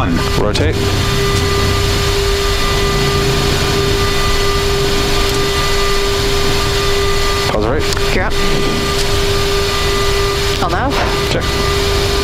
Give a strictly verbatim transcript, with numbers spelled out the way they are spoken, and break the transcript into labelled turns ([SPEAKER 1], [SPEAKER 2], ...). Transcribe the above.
[SPEAKER 1] one. Rotate. Pause right.
[SPEAKER 2] Gear up. I'll nav.
[SPEAKER 1] Check.